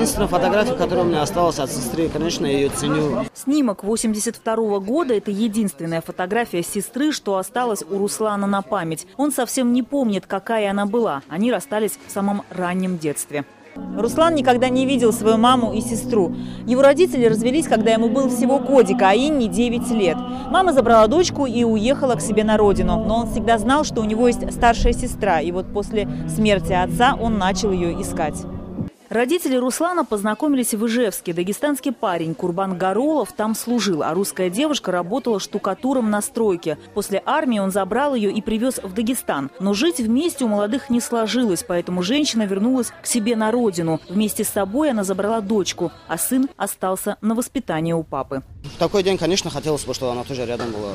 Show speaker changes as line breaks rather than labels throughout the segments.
единственная фотография, которая у меня осталась от сестры, конечно, я ее ценю.
Снимок 82-го года – это единственная фотография сестры, что осталась у Руслана на память. Он совсем не помнит, какая она была. Они расстались в самом раннем детстве. Руслан никогда не видел свою маму и сестру. Его родители развелись, когда ему был всего годик, а Инне 9 лет. Мама забрала дочку и уехала к себе на родину. Но он всегда знал, что у него есть старшая сестра. И вот после смерти отца он начал ее искать. Родители Руслана познакомились в Ижевске. Дагестанский парень Курбан Гаролов там служил, а русская девушка работала штукатуром на стройке. После армии он забрал ее и привез в Дагестан. Но жить вместе у молодых не сложилось, поэтому женщина вернулась к себе на родину. Вместе с собой она забрала дочку, а сын остался на воспитании у папы.
В такой день, конечно, хотелось бы, чтобы она тоже рядом была.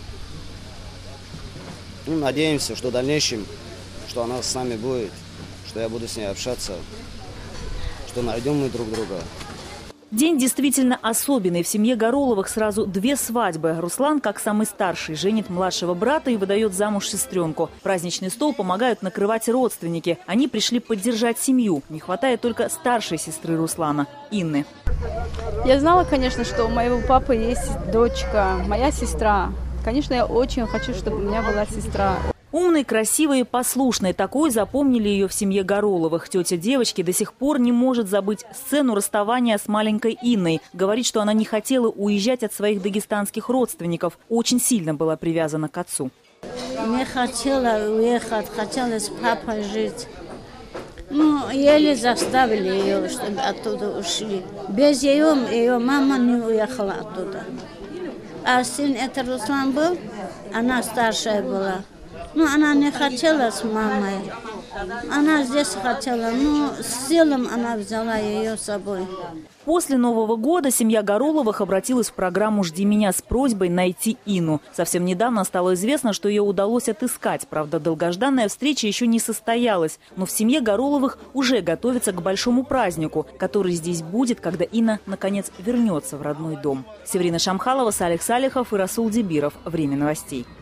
Надеемся, что в дальнейшем, что она с нами будет, что я буду с ней общаться, что найдем мы друг друга.
День действительно особенный. В семье Гароловых сразу 2 свадьбы. Руслан, как самый старший, женит младшего брата и выдает замуж сестренку. Праздничный стол помогают накрывать родственники. Они пришли поддержать семью. Не хватает только старшей сестры Руслана, Инны.
Я знала, конечно, что у моего папы есть дочка, моя сестра. Конечно, я очень хочу, чтобы у меня была сестра.
Умной, красивой и послушной. Такой запомнили ее в семье Гароловых. Тетя девочки до сих пор не может забыть сцену расставания с маленькой Инной. Говорит, что она не хотела уезжать от своих дагестанских родственников. Очень сильно была привязана к отцу.
Не хотела уехать, хотела с папой жить. Еле заставили ее, чтобы оттуда ушли. Без ее мама не уехала оттуда. А сын это Руслан был, она старшая была. Она не хотела с мамой. Она здесь хотела, но с силом она взяла ее с собой.
После Нового года семья Гароловых обратилась в программу «Жди меня» с просьбой найти Инну. Совсем недавно стало известно, что ее удалось отыскать. Правда, долгожданная встреча еще не состоялась. Но в семье Гароловых уже готовятся к большому празднику, который здесь будет, когда Инна, наконец, вернется в родной дом. Северина Шамхалова, Салих Салихов и Расул Дибиров. Время новостей.